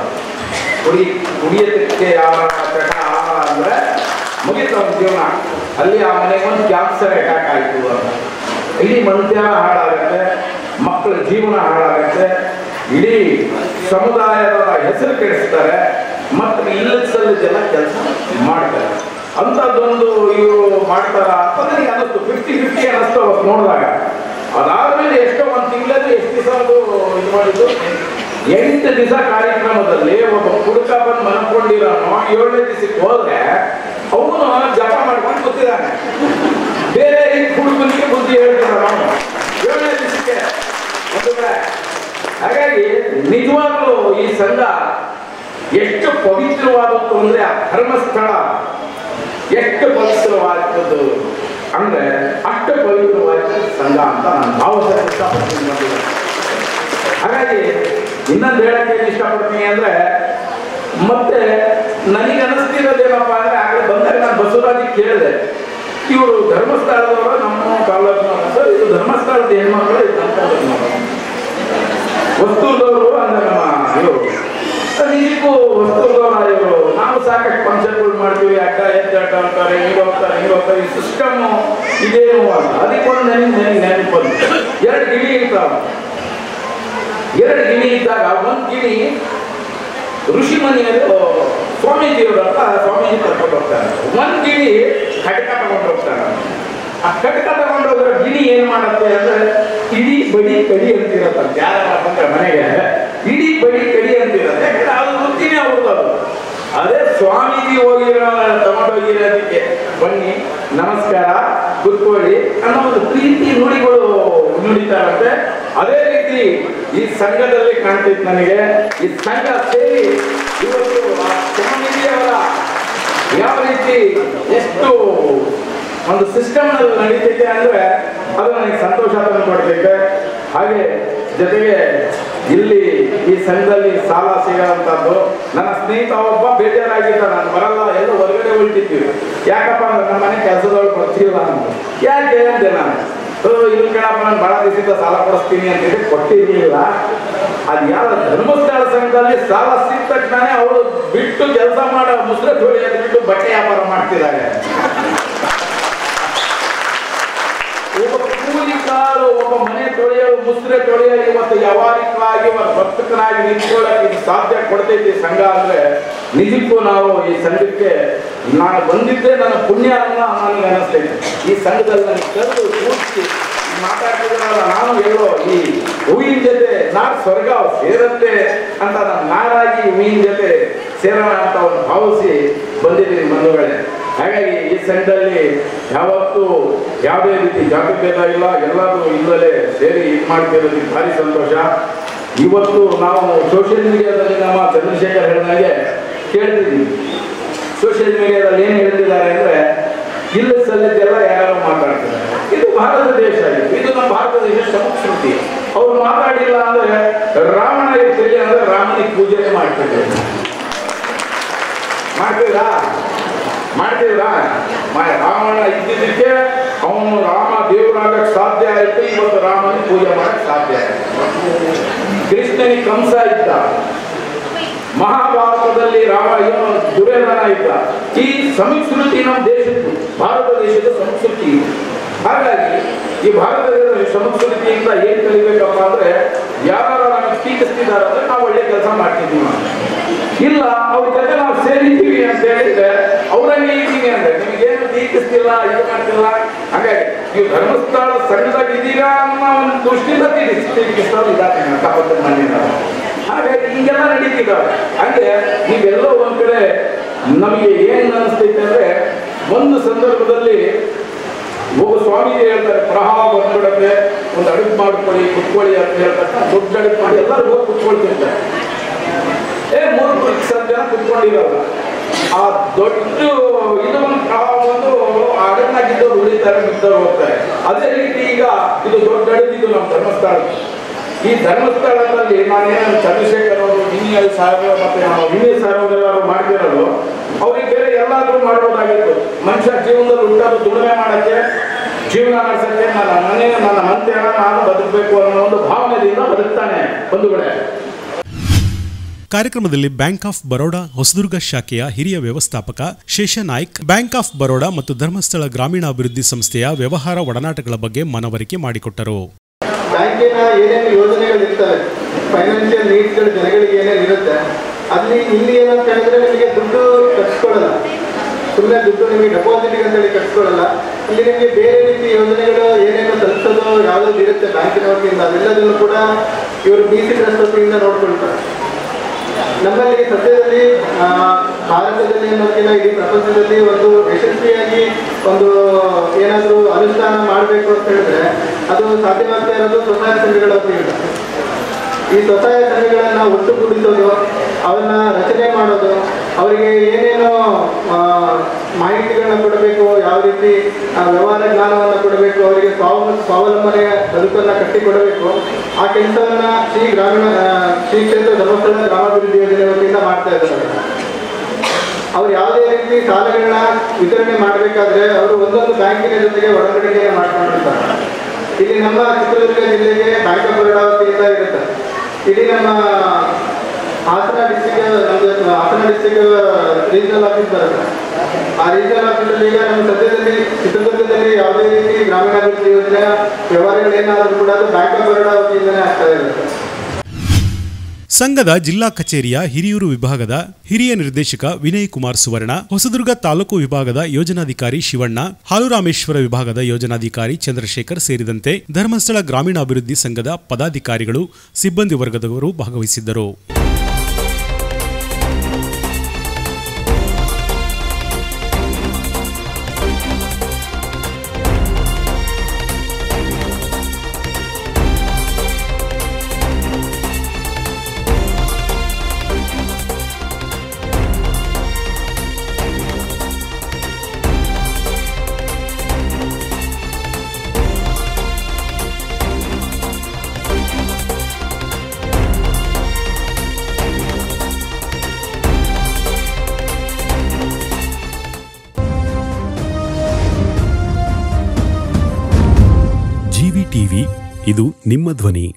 ಕುಡಿಯೋದಕ್ಕೆ ಆಹಾರ ಅಂದ್ರೆ ಮುಗಿತ ಜೀವನ. ಅಲ್ಲಿ ಆ ಮನೆಗೆ ಒಂದು ಕ್ಯಾನ್ಸರ್ ಅಟ್ಯಾಕ್ ಆಯ್ತು ಅಂತ ಇಡೀ ಮಧ್ಯಾಹ್ನ ಹಾಳಾಗತ್ತೆ, ಮಕ್ಕಳ ಜೀವನ ಹಾಳಾಗತ್ತೆ, ಇಡೀ ಸಮುದಾಯದ ಹೆಸರು ಕೆಡಿಸ್ತಾರೆ, ಮತ್ತೆ ಇಲ್ಲದ ಜನ ಕೆಲಸ ಮಾಡ್ತಾರೆ. ಅಂಥದ್ದೊಂದು ಇವರು ಮಾಡ್ತಾರ ಅಂತ ನನಗೆ ಅನ್ನಿಸ್ತು. 50-50 ಅನ್ನಿಸ್ತು ಅವತ್ತು ನೋಡಿದಾಗ. ಅದಾದ್ಮೇಲೆ ಎಷ್ಟೋ ಒಂದು ತಿಂಗಳಲ್ಲಿ ಎಷ್ಟು ದಿವಸ ಇದು ಮಾಡಿದ್ದು, 8 ದಿವಸ ಕಾರ್ಯಕ್ರಮದಲ್ಲಿ ಒಬ್ಬ ಕುಡುಕ ಬಂದು ಮನ್ಕೊಂಡಿರೋನು 7ನೇ ದಿವಸಕ್ಕೆ ಹೋದ್ರೆ ಅವನು ಜಪ ಮಾಡ್ಕೊಂಡು ಕೂತಿದ್ದಾನೆ. ಬೇರೆ ಈ ಕುಡುಕನಿಗೆ ಬುದ್ಧಿ ಹೇಳ್ತಾರ ನಾವು 7ನೇ ದಿವಸಕ್ಕೆ ಒಂದು ಕಡೆ. ಹಾಗಾಗಿ ನಿಜವಾಗ್ಲೂ ಈ ಸಂಘ ಎಷ್ಟು ಪವಿತ್ರವಾದದ್ದು ಅಂದ್ರೆ, ಆ ಧರ್ಮಸ್ಥಳ ಎಷ್ಟು ಪವಿತ್ರವಾದದ್ದು ಅಂದ್ರೆ ಅಷ್ಟು ಪವಿತ್ರವಾದ ಸಂಘ ಅಂತ ನಾನು ಭಾವಿಸಕ್ಕೆ ಇಷ್ಟಪಡ್ತೀನಿ. ಹಾಗಾಗಿ ಇನ್ನೊಂದು ಹೇಳಕ್ಕೆ ಇಷ್ಟಪಡ್ತೀನಿ ಅಂದ್ರೆ, ಮತ್ತೆ ನನಗೆ ಅನಿಸ್ತಿರೋದೇನಪ್ಪ ಅಂದ್ರೆ, ಆಗಲೇ ಬಂದಾಗ ನಾನು ಬಸವರಾಜಿಗೆ ಕೇಳಿದೆ, ಇವರು ಧರ್ಮಸ್ಥಳದವರು ನಮ್ಮ ಕಾಲೇಜ್ನವರು ಸರ್, ಇದು ಧರ್ಮಸ್ಥಳದ ಹೆಣ್ಮಕ್ಳು, ಇದು ನಮ್ಮ ಕಾಲೇಜ್ನವರು, ವಸ್ತುದವರು ಅಂದ್ರೆ ನಮ್ಮ ಇವರು ನಿಜಕ್ಕೂ ವಸ್ತುದವರ ಇವರು. ನಾವು ಸಾಕಷ್ಟು ಫಂಕ್ಷನ್ಗಳು ಮಾಡ್ತೀವಿ, ಅಡ್ಡ ಎದ್ದಾಟ ಅಂತಾರೆ, ಹಿಂಗೆ ಹೋಗ್ತಾರೆ, ಈ ಸಿಸ್ಟಮ್ ಇದೇನು ಅಂತ. ಅದಕ್ಕೊಂದು ನೆನಪು ಬಂತು. 2 ಗಿಣಿ ಇರ್ತಾವ. 2 ಗಿಣಿ ಇದ್ದಾಗ ಒಂದು ಗಿಣಿ ಋಷಿ ಮನೆಯಲ್ಲಿ ಸ್ವಾಮೀಜಿಯವರು ಅಂತ ಸ್ವಾಮೀಜಿ ಕರ್ಕೊಂಡು ಹೋಗ್ತಾರೆ. ಒಂದು ಗಿಣಿ ಕಟಕ ತಗೊಂಡು ಹೋಗ್ತಾರೆ. ಆ ಕಟಕ ತಗೊಂಡು ಹೋದ್ರೆ ಗಿಣಿ ಏನ್ ಮಾಡುತ್ತೆ ಅಂದ್ರೆ, ಇಡೀ ಬಡಿ ಕಡಿ ಅಂತಿರತ್ತ. ಯಾರ ಬಂದ್ರೆ ಮನೆಗೆ ಇಡೀ ಬಡಿ ಕಡಿ ಅಂತಿರತ್ತೆ. ಯಾಕಂದ್ರೆ ಅದು ವೃತ್ತಿನೇ ಅವ್ರದ್ದು. ಅದು ಅದೇ ಸ್ವಾಮೀಜಿ ತಗೊಂಡೋಗಿರೋದಕ್ಕೆ ಬನ್ನಿ ನಮಸ್ಕಾರ ಕೂತ್ಕೊಳ್ಳಿ ಅನ್ನೋ ಒಂದು ಪ್ರೀತಿ ನುಡಿಗಳು ನುಡಿತಾರಂತೆ. ಅದೇ ರೀತಿ ಈ ಸಂಘದಲ್ಲಿ ಕಾಣ್ತಿತ್ತು ನನಗೆ. ಈ ಸಂಘ ಸೇರಿ ಇವತ್ತು ಸ್ವಾಮೀಜಿಯವರ ಯಾವ ರೀತಿ ಎಷ್ಟು ಒಂದು ಸಿಸ್ಟಮ್ ನಲ್ಲಿ ನಡೀತಿದೆ ಅಂದ್ರೆ ಅದು ನನಗೆ ಸಂತೋಷ ತಂದುಕೊಡ್ತೈತೆ. ಹಾಗೆ ಜೊತೆಗೆ ಇಲ್ಲಿ ಈ ಸಂಘದಲ್ಲಿ ಸಾಲ ಸಿಗೋಂಥದ್ದು ನನ್ನ ಸ್ನೇಹಿತ ಒಬ್ಬ ಬೇಜಾರಾಗಿದ್ದ, ನಾನು ಬರಲ್ಲ, ಎಲ್ಲ ಹೊರಗಡೆ ಹೊರಟಿದ್ವಿ. ಯಾಕಪ್ಪ ಅಂದ್ರೆ ನಮ್ಮ ಮನೆ ಕೆಲಸದವ್ರು ಬರ್ತಿಲ್ಲ ಅಂತ. ಯಾಕೆ ಅಂದೆ ನಾನು, ಇಲ್ಲಿ ಕೇಳಪ್ಪ ನಾನು ಭಾಳ ದಿವಸದಿಂದ ಸಾಲ ಕೊಡಿಸ್ತೀನಿ ಅಂತ ಕೊಟ್ಟಿರ್ಲಿಲ್ಲ. ಅದು ಯಾವ ಧರ್ಮಸ್ಥಳ ಸಂಘದಲ್ಲಿ ಸಾಲ ಸಿಕ್ಕ ತಕ್ಷಣ ಅವರು ಬಿಟ್ಟು ಕೆಲಸ ಮಾಡೋ ಮುಸ್ರೆ ತೊಳೆಯೋದು ಬಿಟ್ಟು ಬಟ್ಟೆ ವ್ಯಾಪಾರ ಮಾಡ್ತಿದ್ದಾರೆ. ಒಬ್ಬ ಕೂಲಿಕಾರು, ಒಬ್ಬ ಮನೆ ತೊಳೆಯಲು ಮುಸ್ರೆ ತೊಳೆಯಲು ಇವತ್ತು ವ್ಯಾವಹಾರಿಕವಾಗಿ ವರ್ತಕನಾಗಿ ನಿಂತ್ಕೊಳ್ಳೋಕೆ ಇದು ಸಾಧ್ಯ ಕೊಡ್ತೈತಿ ಸಂಘ ಅಂದ್ರೆ ನಿಜಕ್ಕೂ ನಾವು ಈ ಸಂಘಕ್ಕೆ ನಾನು ಬಂದಿದ್ದೆ ನನ್ನ ಪುಣ್ಯ ಅನ್ನ ನನಗೆ ಅನಿಸ್ತೈತೆ. ಈ ಸಂಘದಲ್ಲಿ ನನಗೆ ಕರೆದು ಕೂರಿಸಿ ಮಾತಾಡ್ತಿದ್ರಲ್ಲ, ನಾನು ಹೇಳೋ ಈ ಹೂವಿನ ಜೊತೆ ನಾಡು ಸ್ವರ್ಗ ಸೇರತ್ತೆ ಅಂತ ನಾನು ನಾರಾಗಿ ಹೂವಿನ ಜೊತೆ ಸೇರೋಣ ಅಂತ ಒಂದು ಭಾವಿಸಿ ಬಂದಿದ್ದೀನಿ ಬಂಧುಗಳೇ. ಹಾಗಾಗಿ ಈ ಸಂಘದಲ್ಲಿ ಯಾವತ್ತೂ ಯಾವುದೇ ರೀತಿ ಜಾತಿ ಭೇದ ಇಲ್ಲ, ಎಲ್ಲರೂ ಇಲ್ಲದೆ ಸೇರಿ ಇದು ಮಾಡ್ತಿರೋದಕ್ಕೆ ಭಾರಿ ಸಂತೋಷ. ಇವತ್ತು ನಾವು ಸೋಷಿಯಲ್ ಮೀಡಿಯಾದಲ್ಲಿ ನಮ್ಮ ಚಂದ್ರಶೇಖರ್ ಹೇಳಿದಾಗೆ ಕೇಳ್ತಿದ್ದೀವಿ. ಸೋಷಿಯಲ್ ಮೀಡಿಯಾದಲ್ಲಿ ಏನು ಹೇಳ್ತಿದ್ದಾರೆ ಅಂದರೆ ಇಲ್ಲ ಸಲ್ಲಿದ್ದೆಲ್ಲ ಯಾರು ಮಾತಾಡ್ತಿದ್ದಾರೆ. ಇದು ಭಾರತ ದೇಶ, ಇದು ನಮ್ಮ ಭಾರತ ದೇಶ ಸಂಸ್ಕೃತಿ. ಅವ್ರು ಮಾತಾಡಿಲ್ಲ ಅಂದ್ರೆ ರಾವಣ ಇರ್ತಿರ್ಲಿ ಅಂದ್ರೆ ರಾಮನಿಗೆ ಪೂಜೆನೇ ಮಾಡ್ತಿದ್ದಾರೆ. ಮಾಡ್ತೀರಾ? ರಾವಣ ಇದ್ದಿದ್ದಕ್ಕೆ ಅವನು ರಾಮ ದೇವರಾಗಕ್ಕೆ ಸಾಧ್ಯ ಆಯ್ತು. ಇವತ್ತು ರಾಮನಿಗೆ ಪೂಜೆ ಮಾಡಕ್ಕೆ ಸಾಧ್ಯ ಆಯ್ತು. ಕೃಷ್ಣನಿಗೆ ಕಂಸ ಇದ್ದ, ಮಹಾಭಾರತದಲ್ಲಿ ದುರ್ಯೋಧನ ಇದ್ದ. ಈ ಸಂಸ್ಕೃತಿ ನಮ್ಮ ದೇಶದ್ದು, ಭಾರತ ದೇಶದ ಸಂಸ್ಕೃತಿ. ಹಾಗಾಗಿ ಈ ಭಾರತ ದೇಶದ ಸಂಸ್ಕೃತಿಯಿಂದ ಏನ್ ಕಲಿಬೇಕಪ್ಪ ಅಂದ್ರೆ, ಯಾರು ನಮಗೆ ಟೀಕಿಸ್ತಿದ್ದಾರೆ ಅಂದ್ರೆ ನಾವು ಒಳ್ಳೆ ಕೆಲಸ ಮಾಡ್ತಿದ್ದೀವಿ. ಇಲ್ಲ ಅವ್ರ ಜೊತೆ ನಾವು ಸೇರಿದ್ದೀವಿ ಅಂತ ಹೇಳಿದ್ರೆ ಅವ್ರಂಗೆ ಇದ್ದೀವಿ ಅಂದ್ರೆ ನಿಮಗೇನು ಟೀಕಿಸ್ತಿಲ್ಲ, ಇದು ಮಾಡ್ತಿಲ್ಲ. ಹಾಗಾಗಿ ನೀವು ಧರ್ಮಸ್ಥಳ ಸಂಘದಾಗ ಇದ್ದೀರಾ ಅನ್ನೋ ಒಂದು ದೃಷ್ಟಿಯಿಂದ ಟೀಕಿಸ್ತಾರೆ ಇದ್ದಾರೆ ಕಾಪದ ಮನೆಯಿಂದ. ಹಾಗಾಗಿ ಹಿಂಗೆಲ್ಲ ನಡೀತಿದ್ದಾವೆ. ಹಾಗೆ ನೀವೆಲ್ಲೋ ಒಂದ್ ಕಡೆ ನಮಗೆ ಏನ್ ಅನಿಸ್ತೈತೆ ಅಂದ್ರೆ, ಒಂದು ಸಂದರ್ಭದಲ್ಲಿ ಒಬ್ಬ ಸ್ವಾಮೀಜಿ ಹೇಳ್ತಾರೆ, ಪ್ರಭಾವ ಬಂದ್ಬಿಡತ್ತೆ, ಒಂದು ಅಡುಗೆ ಮಾಡ್ಕೊಳ್ಳಿ ಕುತ್ಕೊಳ್ಳಿ ಅಂತ ಹೇಳ್ತಾರೆ. ದೊಡ್ಡ ಅಡುಗೆ ಮಾಡಿ ಎಲ್ಲರೂ ಹೋಗಿ ಕುತ್ಕೊಳ್ತಿರ್ತಾರೆ. 3 ಜನ ಕುತ್ಕೊಂಡಿರೋರು. ಆ ದೊಡ್ಡ ಇದು ಒಂದು ಪ್ರಭಾವ ಬಂದು ಅಡುಗನಾಗಿದ್ದವ್ರು ಉಳಿತಾರೆ, ಮಿದ್ದವ್ರು ಹೋಗ್ತಾರೆ. ಅದೇ ರೀತಿ ಈಗ ಇದು ದೊಡ್ಡ ಅಡುಗೆ, ಇದು ನಮ್ಮ ಧರ್ಮಸ್ಥಳ. ಈ ಧರ್ಮಸ್ಥಳದಲ್ಲಿ ನಾನೇನು ಚಂದ್ರಶೇಖರ್ ಅವರು ಇಂಜಿನಿಯರ್ ಸಾಹೇಬ್ ಮತ್ತೆ ಇಂಜಿನಿಯರ್ ಸಾಹೇಬ್ ಮಾಡ್ತಿರೋದು, ಅವ್ರಿಗೆ ಬೇರೆ ಎಲ್ಲಾದ್ರೂ ಮಾಡ್ಬೋದಾಗಿತ್ತು. ಮನುಷ್ಯ ಜೀವನದಲ್ಲಿ ಹುಟ್ಟೋದು ದುಡಿಮೆ ಮಾಡಕ್ಕೆ, ಜೀವನ ನಡೆಸಕ್ಕೆ, ನನ್ನ ಮನೆ ನನ್ನ ಮಂತ್ರಿ ನಾನು ಬದುಕಬೇಕು ಅನ್ನೋ ಒಂದು ಭಾವನೆಯಿಂದ ಬದುಕ್ತಾನೆ ಬಂಧುಗಳೇ. ಕಾರ್ಯಕ್ರಮದಲ್ಲಿ ಬ್ಯಾಂಕ್ ಆಫ್ ಬರೋಡಾ ಹೊಸದುರ್ಗ ಶಾಖೆಯ ಹಿರಿಯ ವ್ಯವಸ್ಥಾಪಕ ಶೇಷನಾಯ್ಕ್, ಬ್ಯಾಂಕ್ ಆಫ್ ಬರೋಡಾ ಮತ್ತು ಧರ್ಮಸ್ಥಳ ಗ್ರಾಮೀಣಾಭಿವೃದ್ಧಿ ಸಂಸ್ಥೆಯ ವ್ಯವಹಾರ ಒಡನಾಟಗಳ ಬಗ್ಗೆ ಮನವರಿಕೆ ಮಾಡಿಕೊಟ್ಟರು. ಬ್ಯಾಂಕಿನ ಏನೇನು ಯೋಜನೆಗಳು ಇರ್ತವೆ, ಫೈನಾನ್ಷಿಯಲ್ ನೀಡ್ಸ್ಗಳು ಜನಗಳಿಗೆ ಏನೇನು ಇರುತ್ತೆ, ಇಲ್ಲಿ ಏನಂತ ಹೇಳಿದ್ರೆ ನಿಮಗೆ ದುಡ್ಡು ಕಟ್ಸ್ಕೊಳ್ಳಲ್ಲ, ಸುಮ್ಮನೆ ದುಡ್ಡು ನಿಮಗೆ ಡೆಪಾಸಿಟಿಗೆ ಅಂತೇಳಿ ಕಟ್ಸ್ಕೊಳ್ಳಲ್ಲ. ಇಲ್ಲಿ ನಿಮಗೆ ಬೇರೆ ರೀತಿ ಯೋಜನೆಗಳು ಏನೇನು ತಲುಪಿಸೋದು ಯಾವುದಾದ್ರು ಇರುತ್ತೆ ಬ್ಯಾಂಕಿನ ವತಿಯಿಂದ, ಅದೆಲ್ಲದನ್ನು ಕೂಡ ಇವರು BC ಟ್ರಸ್ಟ್ ವತಿಯಿಂದ ನೋಡ್ಕೊಳ್ತಾರೆ. ನಮ್ಮಲ್ಲಿ ಸದ್ಯದಲ್ಲಿ ಭಾರತದಲ್ಲಿ ಅನ್ನೋದಕ್ಕಿಂತ ಇಡೀ ಪ್ರಪಂಚದಲ್ಲಿ ಒಂದು ಯಶಸ್ವಿಯಾಗಿ ಒಂದು ಏನಾದರೂ ಅನುಷ್ಠಾನ ಮಾಡಬೇಕು ಅಂತ ಹೇಳಿದ್ರೆ ಅದು ಸಾಧ್ಯವಾಗ್ತಾ ಇರೋದು ಸ್ವಸಹಾಯ ಸಂಘಗಳ ವತಿಯಿಂದ. ಈ ಸ್ವಸಹಾಯ ಸಂಘಗಳನ್ನು ಒಟ್ಟುಗೂಡಿಸೋದು, ಅವನ್ನ ರಚನೆ ಮಾಡೋದು, ಅವರಿಗೆ ಏನೇನೋ ಮಾಹಿತಿಗಳನ್ನ ಕೊಡಬೇಕು, ಯಾವ ರೀತಿ ವ್ಯವಹಾರ ಜ್ಞಾನವನ್ನು ಕೊಡಬೇಕು, ಅವರಿಗೆ ಸ್ವಾವಲಂಬನೆಯ ಬದುಕನ್ನು ಕಟ್ಟಿಕೊಡಬೇಕು, ಆ ಕೆಲಸವನ್ನ ಶ್ರೀ ಕ್ಷೇತ್ರ ಧರ್ಮಸ್ಥಳ ಗ್ರಾಮಾಭಿವೃದ್ಧಿ ಯೋಜನೆ ವತಿಯಿಂದ ಮಾಡ್ತಾ ಇದ್ದಾರೆ. ಅವ್ರು ಯಾವುದೇ ರೀತಿ ಸಾಲಗಳನ್ನ ವಿತರಣೆ ಮಾಡಬೇಕಾದ್ರೆ ಅವರು ಒಂದೊಂದು ಬ್ಯಾಂಕಿನ ಜೊತೆಗೆ ಒಡಂಬಡಿಕೆಯನ್ನು ಮಾಡ್ಕೊಂಡಿರ್ತಾರೆ. ಇಲ್ಲಿ ನಮ್ಮ ಚಿತ್ರದುರ್ಗ ಜಿಲ್ಲೆಗೆ ಬ್ಯಾಂಕ್ ಆಫ್ ಬರೋಡಾ ವತಿಯಿಂದ ಇರುತ್ತೆ. ಇಡೀ ನಮ್ಮ ಹಾಸನ ಡಿಸ್ಟಿಕ್ ರೀಜನಲ್ ಆಫೀಸ್ ಬರುತ್ತೆ. ಆ ರೀಜನಲ್ ಆಫೀಸಲ್ಲಿ ಈಗ ನಮ್ಮ ಸದ್ಯದಲ್ಲಿ ಚಿತ್ರದುರ್ಗದಲ್ಲಿ ಯಾವುದೇ ರೀತಿ ಗ್ರಾಮೀಣಾಭಿವೃದ್ಧಿ ಯೋಜನೆಯ ವ್ಯವಹಾರಗಳೇನಾದರೂ ಕೂಡ ಅದು ಬ್ಯಾಂಕ್ ಆಫ್ ಬರೋಡಾ ವತಿಯಿಂದನೇ ಆಗ್ತಾ ಇರುತ್ತೆ. ಸಂಘದ ಜಿಲ್ಲಾ ಕಚೇರಿಯ ಹಿರಿಯೂರು ವಿಭಾಗದ ಹಿರಿಯ ನಿರ್ದೇಶಕ ವಿನಯ್ ಕುಮಾರ್ ಸುವರ್ಣ, ಹೊಸದುರ್ಗ ತಾಲೂಕು ವಿಭಾಗದ ಯೋಜನಾಧಿಕಾರಿ ಶಿವಣ್ಣ, ಹಾಲುರಾಮೇಶ್ವರ ವಿಭಾಗದ ಯೋಜನಾಧಿಕಾರಿ ಚಂದ್ರಶೇಖರ್ ಸೇರಿದಂತೆ ಧರ್ಮಸ್ಥಳ ಗ್ರಾಮೀಣಾಭಿವೃದ್ಧಿ ಸಂಘದ ಪದಾಧಿಕಾರಿಗಳು, ಸಿಬ್ಬಂದಿ ವರ್ಗದವರು ಭಾಗವಹಿಸಿದ್ದರು. ಟಿವಿ, ಇದು ನಿಮ್ಮ ಧ್ವನಿ.